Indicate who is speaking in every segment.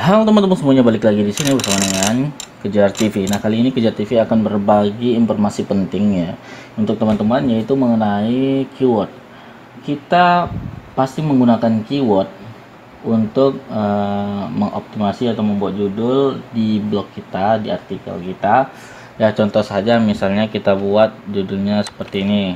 Speaker 1: Halo teman-teman semuanya, balik lagi di sini bersama dengan Kejar TV. Nah, kali ini Kejar TV akan berbagi informasi penting ya untuk teman-teman, yaitu mengenai keyword. Kita pasti menggunakan keyword untuk mengoptimasi atau membuat judul di blog kita, di artikel kita. Ya, contoh saja misalnya kita buat judulnya seperti ini.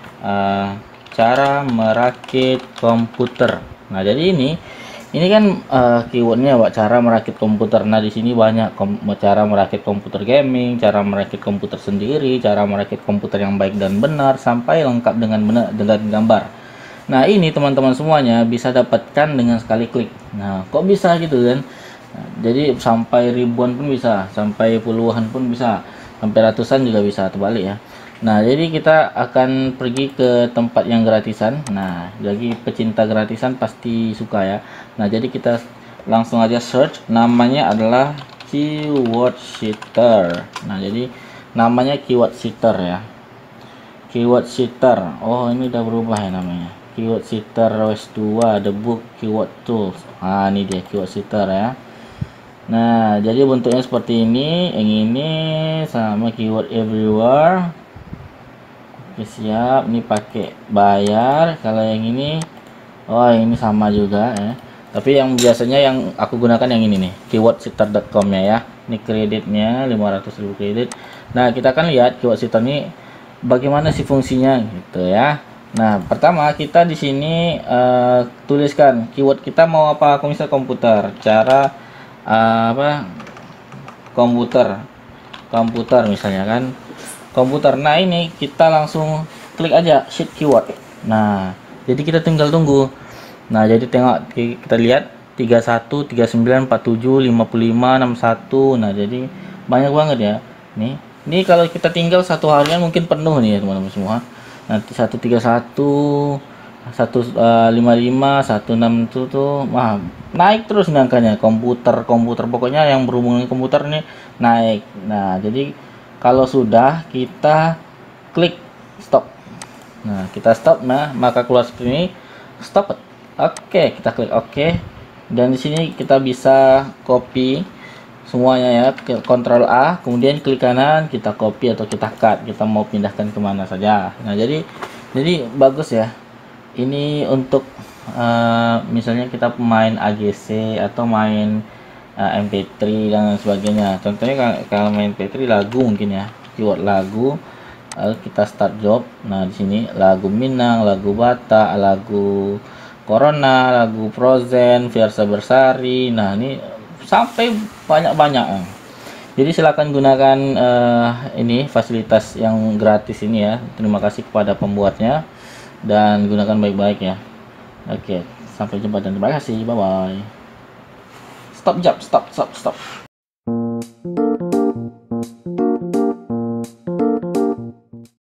Speaker 1: Cara merakit komputer. Nah, jadi ini kan keywordnya cara merakit komputer. Nah, di sini banyak cara merakit komputer gaming, cara merakit komputer sendiri, cara merakit komputer yang baik dan benar, sampai lengkap dengan benar dengan gambar. Nah, ini teman-teman semuanya bisa dapatkan dengan sekali klik. Nah, kok bisa gitu kan? Nah, jadi sampai ribuan pun bisa, sampai puluhan pun bisa, sampai ratusan juga bisa, terbalik ya. Nah, jadi kita akan pergi ke tempat yang gratisan. Nah, bagi pecinta gratisan pasti suka ya. Nah, jadi kita langsung aja search, namanya adalah keyword seeker. Nah, jadi namanya keyword seeker ya. Keyword seeker. Oh, ini udah berubah ya namanya. Keyword seeker OS2 The Book Keyword Tools. Nah, ini dia keyword seeker ya. Nah, jadi bentuknya seperti ini. Yang ini sama keyword everywhere. Oke, siap. Ini pakai bayar. Kalau yang ini, oh ini sama juga ya. Tapi yang biasanya yang aku gunakan yang ini nih, keywordseeker.com ya. Ini kreditnya 500.000 kredit. Nah, kita akan lihat keyword seeker ini bagaimana sih fungsinya gitu ya. Nah, pertama kita di sini tuliskan keyword kita mau apa. Aku misal komputer, cara apa, komputer misalnya kan, komputer. Nah, ini kita langsung klik aja shift keyword. Nah, jadi kita tinggal tunggu. Nah, jadi tengok, kita lihat 31 39 47 55 61. Nah, jadi banyak banget ya. Ini kalau kita tinggal satu harian mungkin penuh nih ya teman-teman semua. Nanti 131 155 16 itu tuh, wah, naik terus nih angkanya. Komputer pokoknya yang berhubungan dengan komputer nih naik. Nah, jadi kalau sudah kita klik stop. Nah, kita stop. Nah, maka keluar seperti ini, stop. Oke, kita klik oke. Dan di sini kita bisa copy semuanya ya, Ctrl A, kemudian klik kanan, kita copy atau kita cut, kita mau pindahkan kemana saja. Nah, jadi bagus ya. Ini untuk misalnya kita pemain AGC atau main MP3 dan sebagainya. Contohnya kalau main MP3 lagu mungkin ya, keyword lagu, kita start job. Nah, di sini lagu Minang, lagu Batak, lagu Corona, lagu Frozen, Fiersa Bersari. Nah, ini sampai banyak-banyak. Jadi silakan gunakan ini fasilitas yang gratis ini ya. Terima kasih kepada pembuatnya dan gunakan baik-baik ya. Oke, sampai jumpa dan terima kasih. Bye bye. Stop job, stop.